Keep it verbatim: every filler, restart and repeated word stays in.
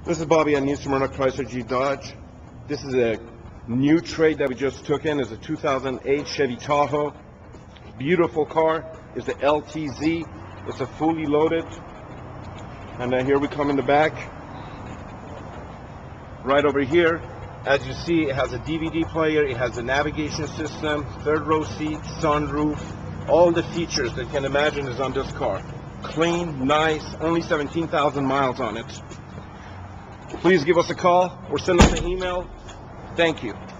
This is Bobby at New Smyrna Chrysler Jeep Dodge. This is a new trade that we just took in. It's a two thousand eight Chevy Tahoe. Beautiful car. It's the L T Z. It's a fully loaded. And then here we come in the back. Right over here, as you see, it has a D V D player. It has a navigation system, third row seat, sunroof. All the features that you can imagine is on this car. Clean, nice, only seventeen thousand miles on it. Please give us a call or send us an email. Thank you.